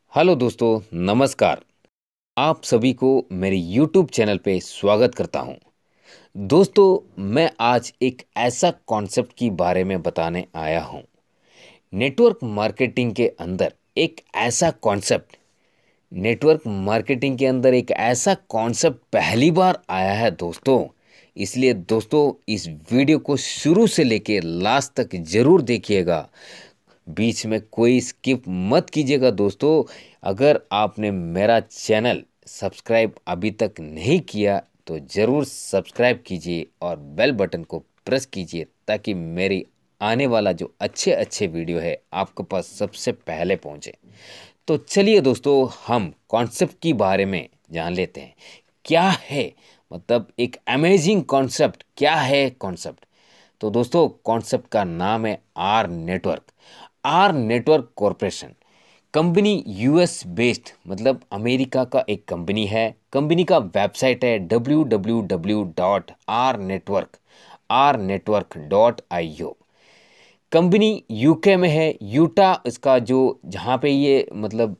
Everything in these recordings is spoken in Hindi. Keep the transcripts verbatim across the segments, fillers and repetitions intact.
हेलो दोस्तों, नमस्कार। आप सभी को मेरे यूट्यूब चैनल पे स्वागत करता हूं। दोस्तों, मैं आज एक ऐसा कॉन्सेप्ट के बारे में बताने आया हूं। नेटवर्क मार्केटिंग के अंदर एक ऐसा कॉन्सेप्ट नेटवर्क मार्केटिंग के अंदर एक ऐसा कॉन्सेप्ट पहली बार आया है दोस्तों। इसलिए दोस्तों, इस वीडियो को शुरू से लेके लास्ट तक ज़रूर देखिएगा। बीच में कोई स्किप मत कीजिएगा दोस्तों। अगर आपने मेरा चैनल सब्सक्राइब अभी तक नहीं किया तो ज़रूर सब्सक्राइब कीजिए और बेल बटन को प्रेस कीजिए ताकि मेरी आने वाला जो अच्छे अच्छे वीडियो है आपके पास सबसे पहले पहुंचे। तो चलिए दोस्तों, हम कॉन्सेप्ट के बारे में जान लेते हैं। क्या है मतलब एक अमेजिंग कॉन्सेप्ट, क्या है कॉन्सेप्ट? तो दोस्तों, कॉन्सेप्ट का नाम है R network. R network corporation company US based, मतलब अमेरिका का एक कंपनी है। कंपनी का वेबसाइट है W W W dot R network R network dot I O. Company UK में है, यूटा इसका जो जहाँ पे ये मतलब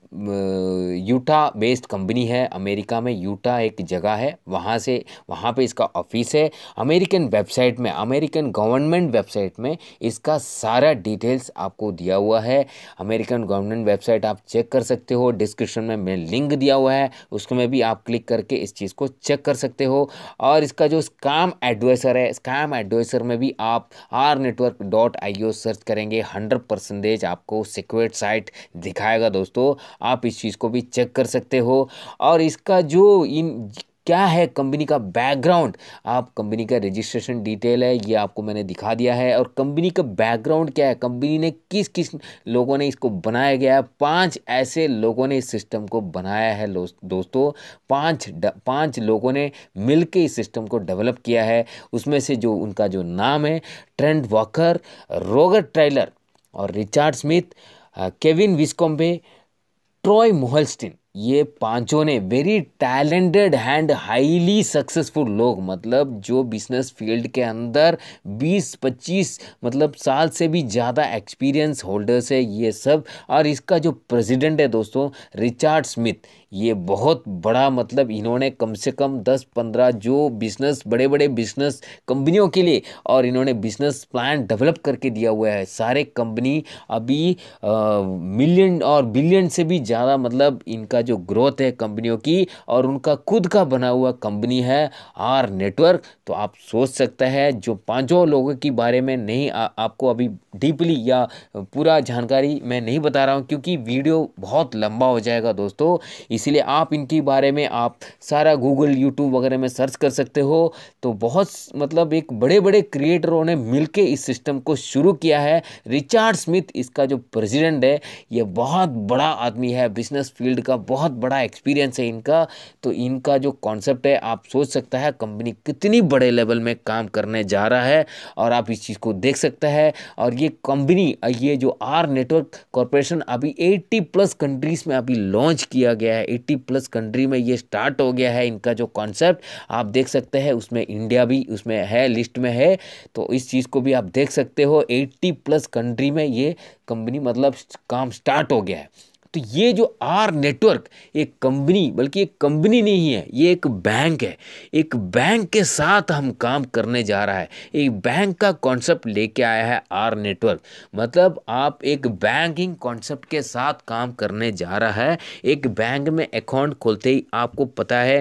यूटा बेस्ड कंपनी है। अमेरिका में यूटा एक जगह है, वहाँ से वहाँ पे इसका ऑफिस है। अमेरिकन वेबसाइट में, अमेरिकन गवर्नमेंट वेबसाइट में इसका सारा डिटेल्स आपको दिया हुआ है। अमेरिकन गवर्नमेंट वेबसाइट आप चेक कर सकते हो। डिस्क्रिप्शन में मैं लिंक दिया हुआ है, उसमें भी आप क्लिक करके इस चीज़ को चेक कर सकते हो। और इसका जो स्कैम एडवाइसर है, स्कैम एडवाइसर में भी आप R network dot I O search करेंगे, हंड्रेड परसेंटेज आपको सिक्योर्ड साइट दिखाएगा दोस्तों। आप इस चीज़ को भी चेक कर सकते हो। और इसका जो इन क्या है कंपनी का बैकग्राउंड, आप कंपनी का रजिस्ट्रेशन डिटेल है ये आपको मैंने दिखा दिया है। और कंपनी का बैकग्राउंड क्या है, कंपनी ने किस किस लोगों ने इसको बनाया गया है। पांच ऐसे लोगों ने इस सिस्टम को बनाया है दोस्तों। पांच पांच लोगों ने मिलके इस सिस्टम को डेवलप किया है। उसमें से जो उनका जो नाम है, ट्रेंट वॉकर, रोगर ट्रेलर और Richard Smith, Kevin Wiscombe, Troy Mohlstein, ये पांचों ने very talented and highly successful लोग, मतलब जो बिजनेस फील्ड के अंदर बीस पच्चीस मतलब साल से भी ज़्यादा एक्सपीरियंस होल्डर्स है ये सब। और इसका जो प्रेसिडेंट है दोस्तों, रिचर्ड स्मिथ, ये बहुत बड़ा, मतलब इन्होंने कम से कम दस पंद्रह जो बिजनेस बड़े बड़े बिजनेस कंपनियों के लिए और इन्होंने बिजनेस प्लान डेवलप करके दिया हुआ है। सारे कंपनी अभी मिलियन और बिलियन से भी ज़्यादा, मतलब इनका जो ग्रोथ है कंपनियों की, और उनका खुद का बना हुआ कंपनी है आर नेटवर्क। तो आप सोच सकते हैं, जो पांचों लोगों के बारे में नहीं आ, आपको अभी डीपली या पूरा जानकारी मैं नहीं बता रहा हूं क्योंकि वीडियो बहुत लंबा हो जाएगा दोस्तों। इसीलिए आप इनके बारे में आप सारा गूगल यूट्यूब वगैरह में सर्च कर सकते हो। तो बहुत मतलब एक बड़े बड़े क्रिएटरों ने मिलके इस सिस्टम को शुरू किया है। रिचर्ड स्मिथ इसका जो प्रेसिडेंट है, ये बहुत बड़ा आदमी है, बिजनेस फील्ड का बहुत बड़ा एक्सपीरियंस है इनका। तो इनका जो कॉन्सेप्ट है, आप सोच सकता है कंपनी कितनी बड़े लेवल में काम करने जा रहा है, और आप इस चीज़ को देख सकते हैं। और ये कंपनी, ये जो आर नेटवर्क कॉरपोरेशन अभी अस्सी प्लस कंट्रीज में अभी लॉन्च किया गया है। अस्सी प्लस कंट्री में ये स्टार्ट हो गया है इनका जो कॉन्सेप्ट, आप देख सकते हैं। उसमें इंडिया भी उसमें है, लिस्ट में है। तो इस चीज़ को भी आप देख सकते हो, अस्सी प्लस कंट्री में ये कंपनी मतलब काम स्टार्ट हो गया है। तो ये जो आर नेटवर्क एक कंपनी, बल्कि एक कंपनी नहीं है, ये एक बैंक है। एक बैंक के साथ हम काम करने जा रहा है। एक बैंक का कॉन्सेप्ट लेके आया है आर नेटवर्क। मतलब आप एक बैंकिंग कॉन्सेप्ट के साथ काम करने जा रहा है। एक बैंक में अकाउंट खोलते ही आपको पता है,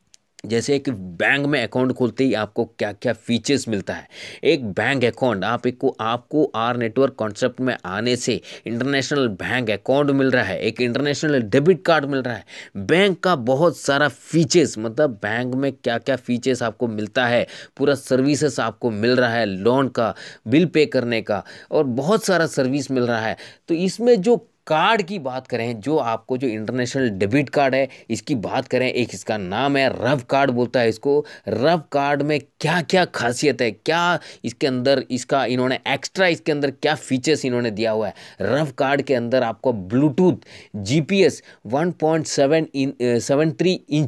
जैसे एक बैंक में अकाउंट खोलते ही आपको क्या क्या फीचर्स मिलता है। एक बैंक अकाउंट आप एक को आपको आर नेटवर्क कॉन्सेप्ट में आने से इंटरनेशनल बैंक अकाउंट मिल रहा है, एक इंटरनेशनल डेबिट कार्ड मिल रहा है। बैंक का बहुत सारा फीचर्स, मतलब बैंक में क्या क्या फीचर्स आपको मिलता है, पूरा सर्विसेज आपको मिल रहा है, लोन का, बिल पे करने का, और बहुत सारा सर्विस मिल रहा है। तो इसमें जो कार्ड की बात करें, जो आपको जो इंटरनेशनल डेबिट कार्ड है इसकी बात करें, एक इसका नाम है रव कार्ड बोलता है इसको। रव कार्ड में क्या क्या खासियत है, क्या इसके अंदर इसका इन्होंने एक्स्ट्रा इसके अंदर क्या फीचर्स इन्होंने दिया हुआ है। रव कार्ड के अंदर आपको bluetooth GPS one point seven in seven three inch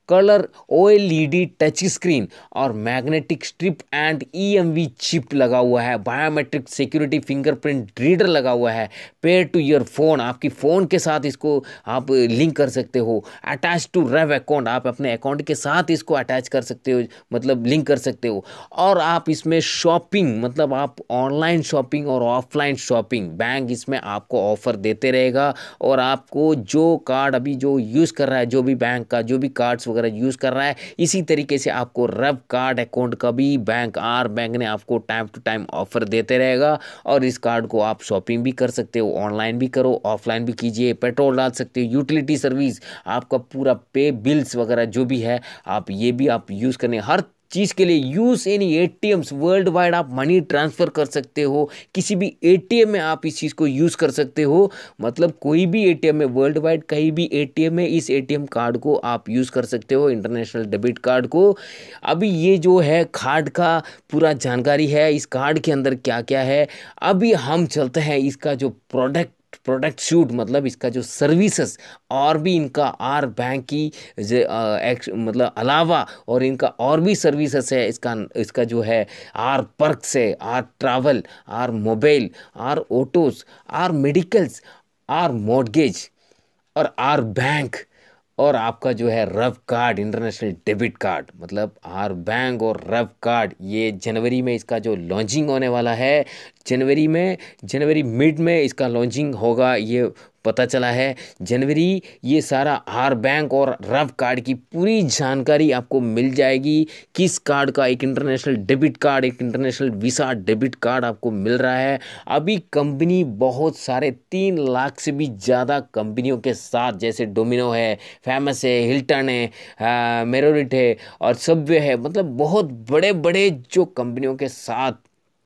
colour O L E D touch screen और magnetic strip and E M V chip लगा हुआ है, बायोमेट्रिक सिक्योरिटी फिंगरप्रिंट रीडर लगा हुआ है, पेयर टू योर फोन, आपकी फ़ोन के साथ इसको आप लिंक कर सकते हो, अटैच टू रेव अकाउंट, आप अपने अकाउंट के साथ इसको अटैच कर सकते हो, मतलब लिंक कर सकते हो। और आप इसमें शॉपिंग, मतलब आप ऑनलाइन शॉपिंग और ऑफलाइन शॉपिंग, बैंक इसमें आपको ऑफर देते रहेगा। और आपको जो कार्ड अभी जो यूज़ कर रहा है, जो भी बैंक का जो भी कार्ड्स वगैरह यूज़ कर रहा है, इसी तरीके से आपको रेव कार्ड अकाउंट का भी बैंक आर बैंक ने आपको टाइम टू टाइम ऑफर देते रहेगा। और इस कार्ड को आप शॉपिंग भी कर सकते हो, ऑनलाइन भी करो, ऑफलाइन भी कीजिए, पेट्रोल डाल सकते हो, यूटिलिटी सर्विस, आपका पूरा पे बिल्स वगैरह जो भी है आप ये भी आप यूज़ करने, हर चीज़ के लिए use any ATMs world wide आप मनी ट्रांसफ़र कर सकते हो, किसी भी एटीएम में आप इस चीज़ को यूज़ कर सकते हो। मतलब कोई भी एटीएम में वर्ल्ड वाइड कहीं भी एटीएम में इस एटीएम कार्ड को आप यूज़ कर सकते हो, इंटरनेशनल डेबिट कार्ड को। अभी ये जो है कार्ड का पूरा जानकारी है, इस कार्ड के अंदर क्या क्या है। अभी हम चलते हैं इसका जो प्रोडक्ट प्रोडक्ट सूट, मतलब इसका जो सर्विसेज और भी इनका आर बैंक की जे- अ, एक्स मतलब अलावा और इनका और भी सर्विसेज है, इसका इसका जो है आर पर्क्स है, R travel, R mobile, R autos, R medicals, R mortgage और आर बैंक। और आपका जो है रव कार्ड, इंटरनेशनल डेबिट कार्ड, मतलब आर बैंक और रव कार्ड, ये जनवरी में इसका जो लॉन्चिंग होने वाला है, जनवरी में जनवरी मिड में इसका लॉन्चिंग होगा, ये पता चला है। जनवरी ये सारा आर बैंक और रव कार्ड की पूरी जानकारी आपको मिल जाएगी। किस कार्ड का, एक इंटरनेशनल डेबिट कार्ड, एक इंटरनेशनल वीसा डेबिट कार्ड आपको मिल रहा है। अभी कंपनी बहुत सारे तीन लाख से भी ज़्यादा कंपनियों के साथ, जैसे डोमिनो है, फेमस है, हिल्टन है, मेरोरिट है और सबवे है, मतलब बहुत बड़े बड़े जो कंपनियों के साथ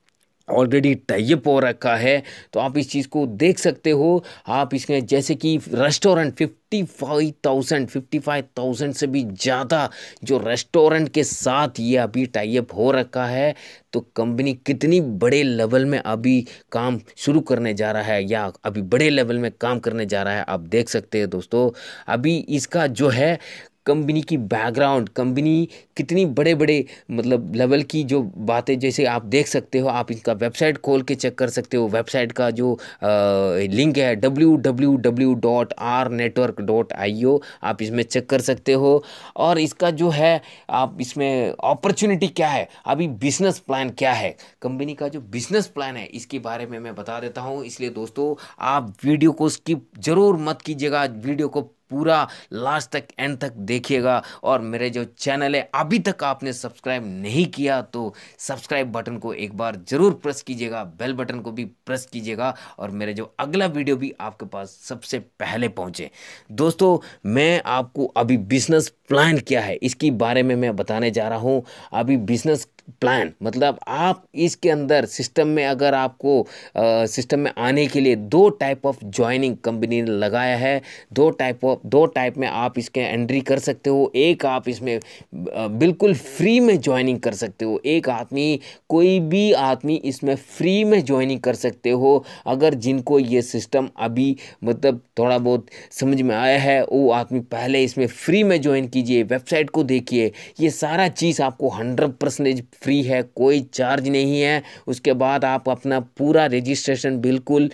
ऑलरेडी टाइप हो रखा है। तो आप इस चीज़ को देख सकते हो। आप इसमें जैसे कि restaurant fifty five thousand fifty five thousand से भी ज़्यादा जो रेस्टोरेंट के साथ ये अभी टाइप हो रखा है। तो कंपनी कितनी बड़े लेवल में अभी काम शुरू करने जा रहा है या अभी बड़े लेवल में काम करने जा रहा है, आप देख सकते हैं दोस्तों। अभी इसका जो है कंपनी की बैकग्राउंड, कंपनी कितनी बड़े बड़े मतलब लेवल की जो बातें, जैसे आप देख सकते हो, आप इनका वेबसाइट खोल के चेक कर सकते हो। वेबसाइट का जो आ, लिंक है W W W dot R network dot I O, आप इसमें चेक कर सकते हो। और इसका जो है आप इसमें अपॉर्चुनिटी क्या है, अभी बिजनेस प्लान क्या है, कंपनी का जो बिजनेस प्लान है इसके बारे में मैं बता देता हूँ। इसलिए दोस्तों आप वीडियो को स्किप जरूर मत कीजिएगा, वीडियो को पूरा लास्ट तक एंड तक देखिएगा। और मेरे जो चैनल है अभी तक आपने सब्सक्राइब नहीं किया तो सब्सक्राइब बटन को एक बार जरूर प्रेस कीजिएगा, बेल बटन को भी प्रेस कीजिएगा और मेरे जो अगला वीडियो भी आपके पास सबसे पहले पहुंचे। दोस्तों मैं आपको अभी बिजनेस प्लान क्या है इसके बारे में मैं बताने जा रहा हूं। अभी बिजनेस प्लान मतलब आप इसके अंदर सिस्टम में, अगर आपको सिस्टम में आने के लिए दो टाइप ऑफ ज्वाइनिंग कंपनी ने लगाया है। दो टाइप ऑफ दो टाइप में आप इसके एंट्री कर सकते हो। एक आप इसमें अ, बिल्कुल फ्री में ज्वाइनिंग कर सकते हो। एक आदमी, कोई भी आदमी इसमें फ्री में ज्वाइनिंग कर सकते हो। अगर जिनको ये सिस्टम अभी मतलब थोड़ा बहुत समझ में आया है, वो आदमी पहले इसमें फ्री में ज्वाइन कीजिए, वेबसाइट को देखिए, ये सारा चीज़ आपको हंड्रेड परसेंटेज फ्री है, कोई चार्ज नहीं है। उसके बाद आप अपना पूरा रजिस्ट्रेशन बिल्कुल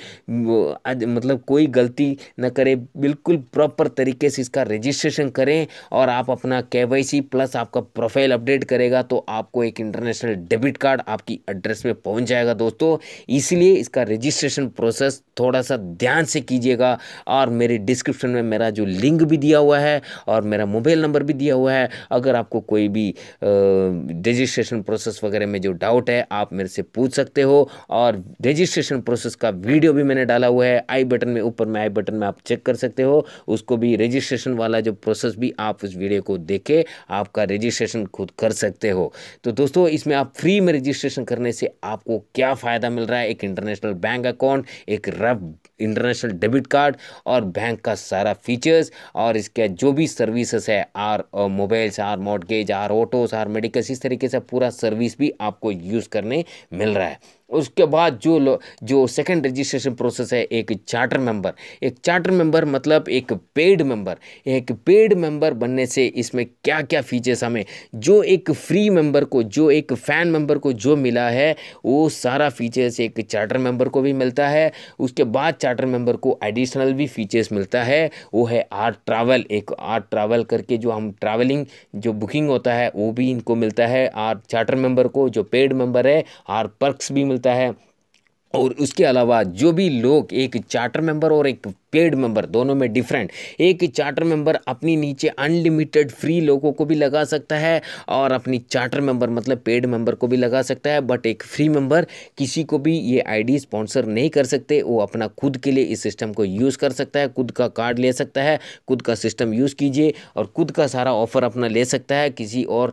मतलब कोई गलती न करे, बिल्कुल प्रॉपर तरीके से इसका रजिस्ट्रेशन करें और आप अपना केवाईसी प्लस आपका प्रोफाइल अपडेट करेगा तो आपको एक इंटरनेशनल डेबिट कार्ड आपकी एड्रेस में पहुंच जाएगा दोस्तों। इसलिए इसका रजिस्ट्रेशन प्रोसेस थोड़ा सा ध्यान से कीजिएगा। और मेरे डिस्क्रिप्शन में मेरा जो लिंक भी दिया हुआ है और मेरा मोबाइल नंबर भी दिया हुआ है। अगर आपको कोई भी रजिस्ट्रेशन प्रोसेस वगैरह में जो डाउट है आप मेरे से पूछ सकते हो। और रजिस्ट्रेशन प्रोसेस का वीडियो भी मैंने डाला हुआ है, आई बटन में, ऊपर में आई बटन में आप चेक कर सकते हो उसको भी। रजिस्ट्रेशन वाला जो प्रोसेस भी आप उस वीडियो को देख के आपका रजिस्ट्रेशन खुद कर सकते हो। तो दोस्तों इसमें आप फ्री में रजिस्ट्रेशन करने से आपको क्या फ़ायदा मिल रहा है, एक इंटरनेशनल बैंक अकाउंट, एक रव इंटरनेशनल डेबिट कार्ड और बैंक का सारा फीचर्स और इसके जो भी सर्विसेज है, R mobiles, R mortgage, R autos, R medicals, इस तरीके से पूरा सर्विस भी आपको यूज़ करने मिल रहा है। उसके बाद जो लो- जो सेकंड रजिस्ट्रेशन प्रोसेस है, एक चार्टर मेंबर। एक चार्टर मेंबर मतलब एक पेड मेंबर। एक पेड मेंबर बनने से इसमें क्या क्या फीचर्स हमें, जो एक फ्री मेंबर को, जो एक फैन मेंबर को जो मिला है, वो सारा फीचर्स एक चार्टर मेंबर को भी मिलता है। उसके बाद चार्टर मेंबर को एडिशनल भी फीचर्स मिलता है, वो है आर ट्रैवल। एक आर ट्रैवल करके जो हम ट्रैवलिंग जो बुकिंग होता है वो भी इनको मिलता है आर चार्टर मेंबर को, जो पेड मेंबर है। आर पर्क्स भी मिलता है। और उसके अलावा जो भी लोग, एक चार्टर मेंबर और एक पेड मेंबर दोनों में डिफरेंट। एक चार्टर मेंबर अपनी नीचे अनलिमिटेड फ्री लोगों को भी लगा सकता है, और अपनी चार्टर मेंबर मतलब पेड मेंबर को भी लगा सकता है। बट एक फ्री मेंबर किसी को भी ये आईडी स्पॉन्सर नहीं कर सकते, वो अपना खुद के लिए इस सिस्टम को यूज़ कर सकता है, खुद का कार्ड ले सकता है, खुद का सिस्टम यूज़ कीजिए और खुद का सारा ऑफर अपना ले सकता है। किसी और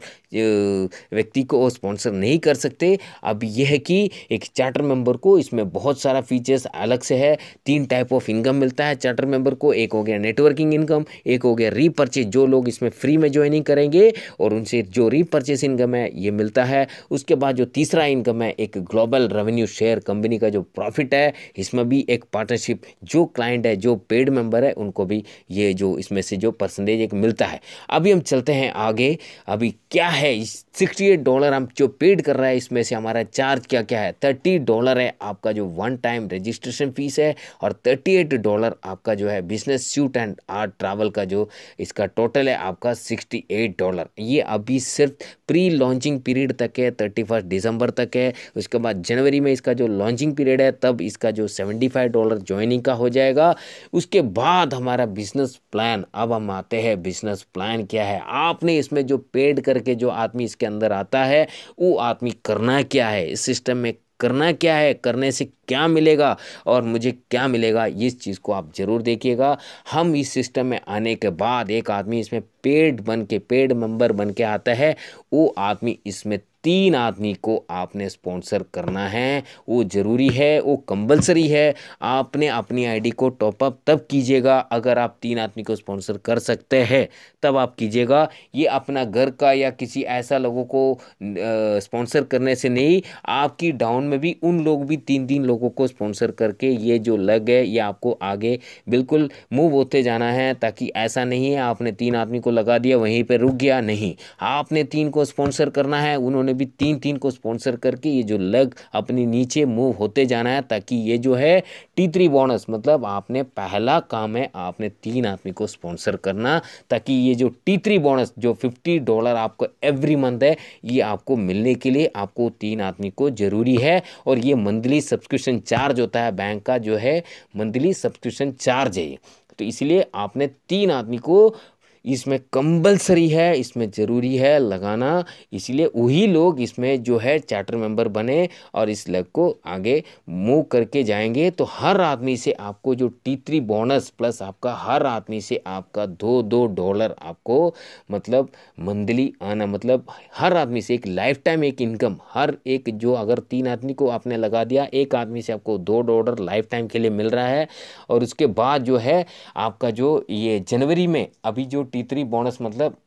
व्यक्ति को वो स्पॉन्सर नहीं कर सकते। अब यह है कि एक चार्टर मेंबर को इसमें बहुत सारा फीचर्स अलग से है। तीन टाइप ऑफ इनकम मिलता है चार्टर मेंबर को। एक हो गया नेटवर्किंग इनकम, एक हो गया रीपर्चेज, जो लोग इसमें फ्री में ज्वाइनिंग करेंगे और उनसे जो रीपर्चेज इनकम है ये मिलता है। उसके बाद जो तीसरा इनकम है, एक ग्लोबल रेवेन्यू शेयर, कंपनी का जो प्रॉफिट है, इसमें भी एक पार्टनरशिप, जो क्लाइंट है, जो पेड मेंबर है, उनको भी ये जो इसमें से जो परसेंटेज एक मिलता है। अभी हम चलते हैं आगे। अभी क्या है इस सिक्सटी एट डॉलर हम जो पेड कर रहा है, इसमें से हमारा चार्ज क्या क्या है। थर्टी डॉलर है आपका जो वन टाइम रजिस्ट्रेशन फीस है, और थर्टी एट डॉलर आपका जो है business suite and art travel का जो इसका टोटल है आपका सिक्सटी एट डॉलर। ये अभी सिर्फ प्री लॉन्चिंग पीरियड तक है, थर्टी फर्स्ट दिसंबर तक है। उसके बाद जनवरी में इसका जो लॉन्चिंग पीरियड है, तब इसका जो सेवेंटी फाइव डॉलर ज्वाइनिंग का हो जाएगा। उसके बाद हमारा बिजनेस प्लान। अब हम आते हैं बिजनेस प्लान क्या है। आपने इसमें जो पेड करके जो आदमी इसके अंदर आता है, वो आदमी करना क्या है, इस सिस्टम में करना क्या है, करने से क्या मिलेगा और मुझे क्या मिलेगा, इस चीज़ को आप ज़रूर देखिएगा। हम इस सिस्टम में आने के बाद एक आदमी इसमें पेड बन के, पेड मेंबर बन के आता है, वो आदमी इसमें तीन आदमी को आपने स्पॉन्सर करना है। वो ज़रूरी है, वो कंपलसरी है। आपने अपनी आईडी को टॉपअप तब कीजिएगा अगर आप तीन आदमी को स्पॉन्सर कर सकते हैं, तब आप कीजिएगा। ये अपना घर का या किसी ऐसा लोगों को स्पॉन्सर करने से नहीं, आपकी डाउन में भी उन लोग भी तीन तीन लोगों को स्पॉन्सर करके ये जो लग है ये आपको आगे बिल्कुल मूव होते जाना है। ताकि ऐसा नहीं है आपने तीन आदमी को लगा दिया वहीं पे रुक गया, नहीं, आपने तीन को स्पॉन्सर करना है, उन्होंने भी तीन तीन को स्पॉन्सर करके ये जो लग अपनी नीचे मूव होते जाना है। ताकि ये जो है टी थ्री बोनस, मतलब आपने पहला काम है आपने तीन आदमी को स्पॉन्सर करना, ताकि ये जो टी थ्री बोनस जो फिफ्टी डॉलर आपको एवरी मंथ है, ये आपको मिलने के लिए आपको तीन आदमी को ज़रूरी है। और ये मंथली सब्सक्रिप्शन चार्ज होता है, बैंक का जो है मंथली सब्सक्रिप्शन चार्ज है। तो इसलिए आपने तीन आदमी को इसमें कंपलसरी है, इसमें ज़रूरी है लगाना। इसलिए वही लोग इसमें जो है चार्टर मेंबर बने और इस लग को आगे मूव करके जाएंगे। तो हर आदमी से आपको जो टी थ्री बोनस प्लस आपका हर आदमी से आपका दो दो डॉलर आपको मतलब मंथली आना, मतलब हर आदमी से एक लाइफ टाइम एक इनकम, हर एक जो अगर तीन आदमी को आपने लगा दिया, एक आदमी से आपको दो डॉलर लाइफ टाइम के लिए मिल रहा है। और उसके बाद जो है आपका जो ये जनवरी में अभी जो टी थ्री बोनस, मतलब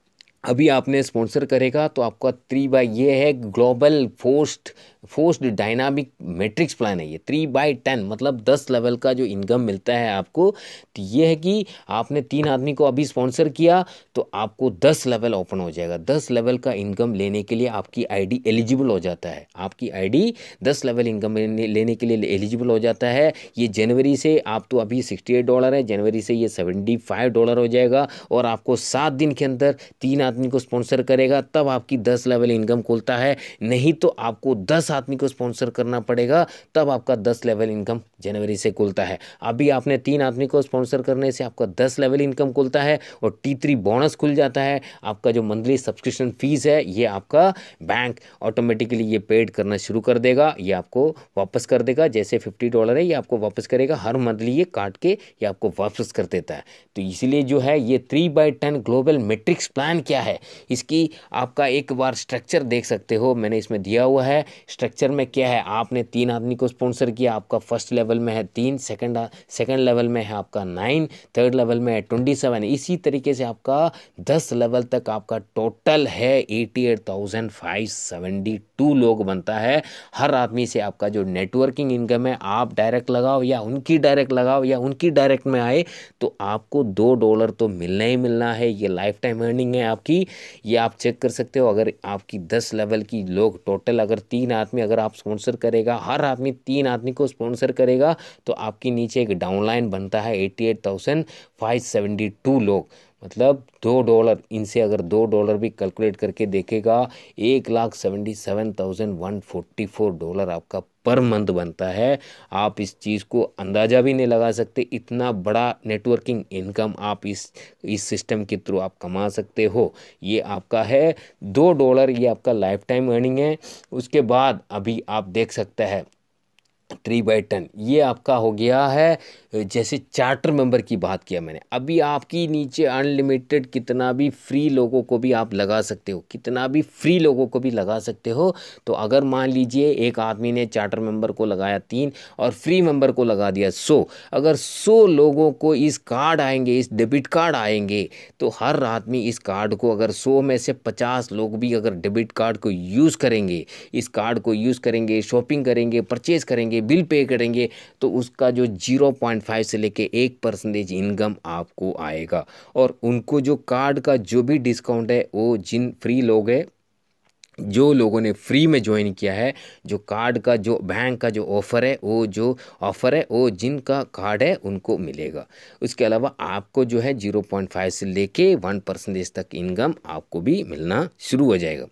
अभी आपने स्पॉन्सर करेगा तो आपका थ्री बाई ये है ग्लोबल फोस्ट फोस्ट डायनामिक मैट्रिक्स प्लान है। ये थ्री बाई टेन मतलब दस लेवल का जो इनकम मिलता है आपको। तो ये है कि आपने तीन आदमी को अभी स्पॉन्सर किया तो आपको दस लेवल ओपन हो जाएगा। दस लेवल का इनकम लेने के लिए आपकी आईडी एलिजिबल हो जाता है। आपकी आईडी दस लेवल इनकम लेने के लिए एलिजिबल हो जाता है। ये जनवरी से आप तो अभी सिक्सटी एट डॉलर है, जनवरी से ये सेवेंटी फाइव डॉलर हो जाएगा। और आपको सात दिन के अंदर तीन आदमी को स्पॉन्सर करेगा तब आपकी दस लेवल इनकम खुलता है। नहीं तो आपको दस आदमी को स्पॉन्सर करना पड़ेगा तब आपका दस लेवल इनकम जनवरी से खुलता है। अभी आपने तीन आदमी को स्पॉन्सर करने से आपका दस लेवल इनकम खुलता है और टी थ्री बोनस खुल जाता है। आपका जो मंथली सब्सक्रिप्शन फीस है ये आपका बैंक ऑटोमेटिकली ये पेड करना शुरू कर देगा, ये आपको वापस कर देगा। जैसे फिफ्टी डॉलर है ये आपको वापस करेगा, हर मंथली ये काट के ये आपको वापस कर देता है। तो इसीलिए जो है ये three by ten global matrix plan क्या क्या है, इसकी आपका एक बार स्ट्रक्चर देख सकते हो, मैंने इसमें दिया हुआ है। स्ट्रक्चर में क्या है, आपने तीन आदमी को स्पॉन्सर किया, आपका फर्स्ट लेवल में है तीन, सेकंड सेकंड लेवल में है आपका नाइन, थर्ड लेवल में है ट्वेंटी सेवन। इसी तरीके से आपका दस लेवल तक आपका टोटल है eighty eight thousand five seventy two लोग बनता है। हर आदमी से आपका जो नेटवर्किंग इनकम है, आप डायरेक्ट लगाओ या उनकी डायरेक्ट लगाओ या उनकी डायरेक्ट में आए, तो आपको दो डॉलर तो मिलना ही मिलना है। ये लाइफ टाइम अर्निंग है आपकी, ये आप चेक कर सकते हो। अगर आपकी दस लेवल की लोग टोटल, अगर तीन आदमी अगर आप स्पॉन्सर करेगा, हर आदमी तीन आदमी को स्पॉन्सर करेगा, तो आपकी नीचे एक डाउनलाइन बनता है eighty eight thousand five seventy two लोग, मतलब दो डॉलर। इनसे अगर दो डॉलर भी कैलकुलेट करके देखेगा, एक lakh seventy seven thousand one forty four dollar आपका पर मंथ बनता है। आप इस चीज़ को अंदाज़ा भी नहीं लगा सकते, इतना बड़ा नेटवर्किंग इनकम आप इस इस सिस्टम के थ्रू आप कमा सकते हो। ये आपका है दो डॉलर, ये आपका लाइफ टाइम अर्निंग है। उसके बाद अभी आप देख सकते हैं थ्री बाई टेन, ये आपका हो गया है। जैसे चार्टर मेंबर की बात किया मैंने, अभी आपकी नीचे अनलिमिटेड कितना भी फ्री लोगों को भी आप लगा सकते हो, कितना भी फ्री लोगों को भी लगा सकते हो। तो अगर मान लीजिए एक आदमी ने चार्टर मेंबर को लगाया तीन और फ्री मेंबर को लगा दिया सौ, अगर सौ लोगों को इस कार्ड आएंगे, इस डेबिट कार्ड आएंगे, तो हर आदमी इस कार्ड को, अगर सौ में से पचास लोग भी अगर डेबिट कार्ड को यूज़ करेंगे, इस कार्ड को यूज़ करेंगे, शॉपिंग करेंगे, परचेज करेंगे, बिल पे करेंगे, तो उसका जो जीरो पॉइंट फाइव से लेके एक परसेंटेज इनकम आपको आएगा। और उनको जो कार्ड का जो भी डिस्काउंट है, वो जिन फ्री लोग हैं, जो लोगों ने फ्री में ज्वाइन किया है, जो कार्ड का जो बैंक का जो ऑफ़र है, वो जो ऑफ़र है वो जिनका कार्ड है उनको मिलेगा। उसके अलावा आपको जो है जीरो पॉइंट फाइव से लेके वन परसेंटेज तक इनकम आपको भी मिलना शुरू हो जाएगा।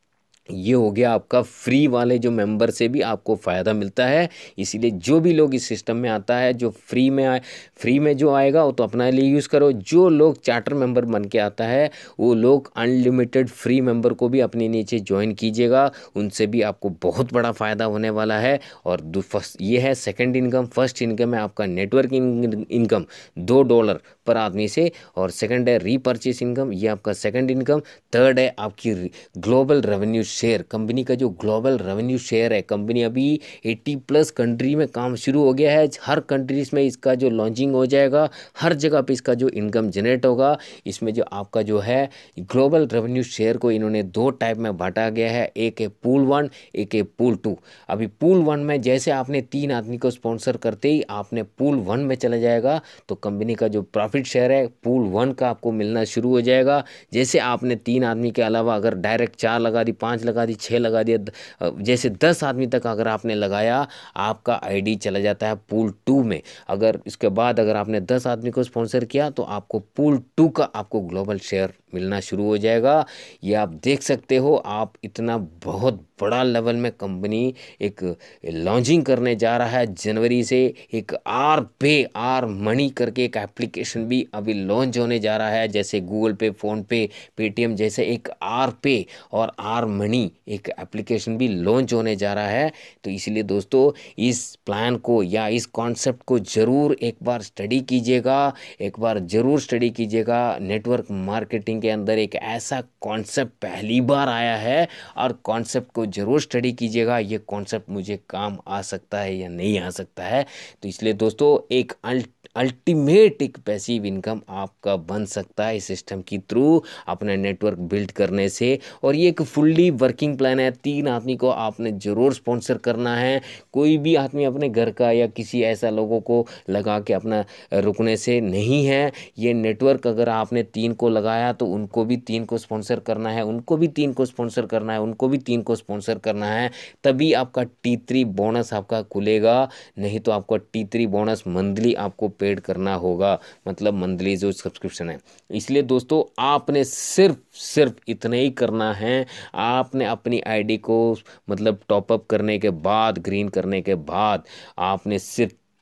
ये हो गया आपका फ्री वाले जो मेंबर से भी आपको फ़ायदा मिलता है। इसीलिए जो भी लोग इस सिस्टम में आता है, जो फ्री में आए, फ्री में जो आएगा वो तो अपने लिए यूज़ करो। जो लोग चार्टर मेंबर बन के आता है, वो लोग अनलिमिटेड फ्री मेंबर को भी अपने नीचे ज्वाइन कीजिएगा, उनसे भी आपको बहुत बड़ा फ़ायदा होने वाला है। और फर्स्ट ये है सेकेंड इनकम। फर्स्ट इनकम है आपका नेटवर्क इनकम दो डॉलर पर आदमी से, और सेकेंड है रीपर्चेस इनकम, ये आपका सेकेंड इनकम। थर्ड है आपकी ग्लोबल रेवेन्यू शेयर, कंपनी का जो ग्लोबल रेवेन्यू शेयर है, कंपनी अभी अस्सी प्लस कंट्री में काम शुरू हो गया है। हर कंट्रीज में इसका जो लॉन्चिंग हो जाएगा, हर जगह पे इसका जो इनकम जनरेट होगा। इसमें जो आपका जो है ग्लोबल रेवेन्यू शेयर को इन्होंने दो टाइप में बांटा गया है, एक है पूल वन, एक है पूल टू। अभी पूल वन में जैसे आपने तीन आदमी को स्पॉन्सर करते ही आपने पूल वन में चला जाएगा, तो कंपनी का जो प्रॉफिट शेयर है पूल वन का आपको मिलना शुरू हो जाएगा। जैसे आपने तीन आदमी के अलावा अगर डायरेक्ट चार लगा दी, पाँच लगा दी, छः लगा दिया, जैसे दस आदमी तक अगर आपने लगाया, आपका आईडी चला जाता है पूल टू में। अगर इसके बाद अगर आपने दस आदमी को स्पॉन्सर किया, तो आपको पूल टू का आपको ग्लोबल शेयर मिलना शुरू हो जाएगा। ये आप देख सकते हो, आप इतना बहुत बड़ा लेवल में कंपनी एक लॉन्चिंग करने जा रहा है जनवरी से। एक आर पे, आर मनी करके एक एप्लीकेशन भी अभी लॉन्च होने जा रहा है। जैसे गूगल पे, फ़ोन पे, पेटीएम जैसे एक आर पे और आर मनी एक एप्लीकेशन भी लॉन्च होने जा रहा है। तो इसलिए दोस्तों, इस प्लान को या इस कॉन्सेप्ट को ज़रूर एक बार स्टडी कीजिएगा, एक बार ज़रूर स्टडी कीजिएगा। नेटवर्क मार्केटिंग के अंदर एक ऐसा कॉन्सेप्ट पहली बार आया है, और कॉन्सेप्ट को ज़रूर स्टडी कीजिएगा। ये कॉन्सेप्ट मुझे काम आ सकता है या नहीं आ सकता है। तो इसलिए दोस्तों, एक अल्टीमेट एक पैसिव इनकम आपका बन सकता है इस सिस्टम की थ्रू अपना नेटवर्क बिल्ड करने से। और ये एक फुल्ली वर्किंग प्लान है। तीन आदमी को आपने ज़रूर स्पॉन्सर करना है। कोई भी आदमी अपने घर का या किसी ऐसा लोगों को लगा के अपना रुकने से नहीं है। ये नेटवर्क अगर आपने तीन को लगाया, तो उनको भी तीन को स्पॉन्सर करना है, उनको भी तीन को स्पॉन्सर करना है, उनको भी तीन को स्पॉन्सर करना है। तभी आपका टी थ्री बोनस आपका खुलेगा। नहीं तो आपका टी थ्री बोनस मंथली आपको पेड करना होगा, मतलब मंथली जो सब्सक्रिप्शन है। इसलिए दोस्तों, आपने सिर्फ सिर्फ इतना ही करना है। आपने अपनी आईडी को मतलब टॉपअप करने के बाद, ग्रीन करने के बाद, आपने सिर्फ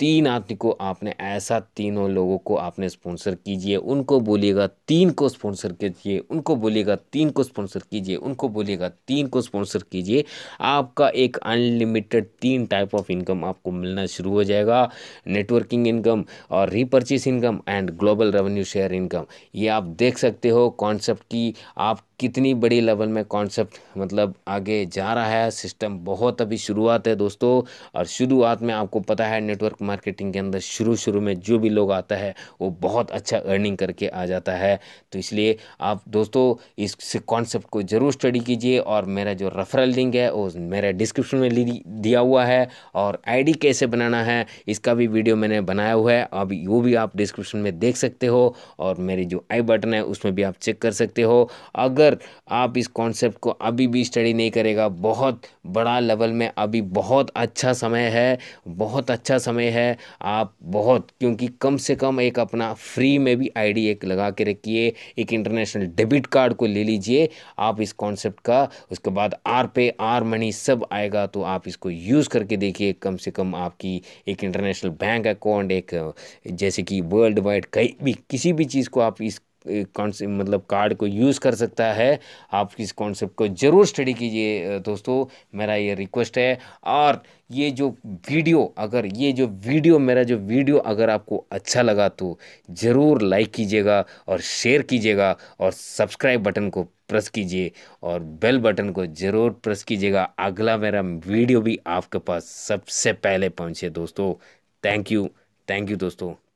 तीन आदमी को आपने ऐसा तीनों लोगों को आपने स्पॉन्सर कीजिए, उनको बोलिएगा तीन को स्पॉन्सर कीजिए, उनको बोलिएगा तीन को स्पॉन्सर कीजिए, उनको बोलिएगा तीन को स्पॉन्सर कीजिए। आपका एक अनलिमिटेड तीन टाइप ऑफ इनकम आपको मिलना शुरू हो जाएगा। नेटवर्किंग इनकम और repurchase income and global revenue share income. ये आप देख सकते हो कॉन्सेप्ट की आप कितनी बड़ी लेवल में कॉन्सेप्ट मतलब आगे जा रहा है। सिस्टम बहुत अभी शुरुआत है दोस्तों, और शुरुआत में आपको पता है नेटवर्क मार्केटिंग के अंदर शुरू शुरू में जो भी लोग आता है वो बहुत अच्छा अर्निंग करके आ जाता है। तो इसलिए आप दोस्तों इस कॉन्सेप्ट को ज़रूर स्टडी कीजिए, और मेरा जो रेफरल लिंक है वो मेरे डिस्क्रिप्शन में दिया हुआ है, और आईडी कैसे बनाना है इसका भी वीडियो मैंने बनाया हुआ है, अभी वो भी आप डिस्क्रिप्शन में देख सकते हो, और मेरी जो आई बटन है उसमें भी आप चेक कर सकते हो। अगर आप इस कॉन्सेप्ट को अभी भी स्टडी नहीं करेगा, बहुत बड़ा लेवल में अभी बहुत अच्छा समय है, बहुत अच्छा समय है। आप बहुत, क्योंकि कम से कम एक अपना फ्री में भी आईडी एक लगा के रखिए, एक इंटरनेशनल डेबिट कार्ड को ले लीजिए आप इस कॉन्सेप्ट का। उसके बाद आर पे आर मनी सब आएगा, तो आप इसको यूज़ करके देखिए। कम से कम आपकी एक इंटरनेशनल बैंक अकाउंट, एक जैसे कि वर्ल्ड वाइड कहीं भी किसी भी चीज़ को आप इस कॉन्सेप्ट मतलब कार्ड को यूज़ कर सकता है। आप इस कॉन्सेप्ट को ज़रूर स्टडी कीजिए दोस्तों, मेरा ये रिक्वेस्ट है। और ये जो वीडियो अगर ये जो वीडियो मेरा जो वीडियो अगर आपको अच्छा लगा तो ज़रूर लाइक कीजिएगा और शेयर कीजिएगा, और सब्सक्राइब बटन को प्रेस कीजिए, और बेल बटन को ज़रूर प्रेस कीजिएगा। अगला मेरा वीडियो भी आपके पास सबसे पहले पहुंचे दोस्तों। थैंक यू, थैंक यू दोस्तों।